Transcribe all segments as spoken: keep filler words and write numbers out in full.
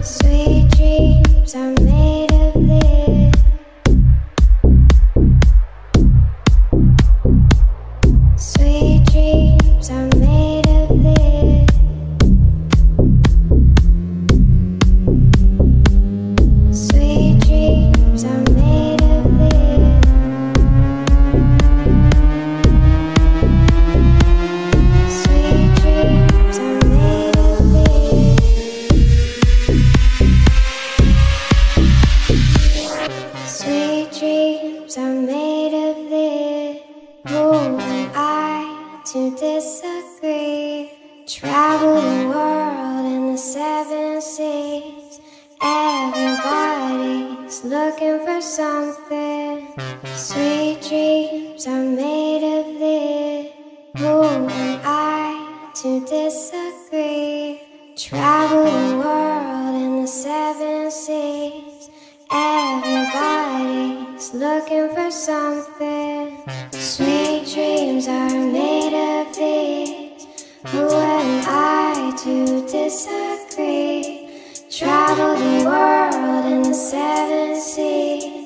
Sweet dreams are made of this. Sweet dreams are made of this. Sweet dreams are made of this. Sweet dreams are made of this. Sweet dreams are made of this. Who am I to disagree? Travel the world in the seven seas. Everybody's looking for something. Sweet dreams are made of this. Who am I to disagree? Travel the world in the seven seas. Everybody's looking for something. Sweet dreams are made of these. Who am I to disagree? Travel the world in the seven seas.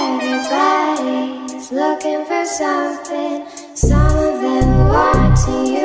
Everybody's looking for something. Some of them want to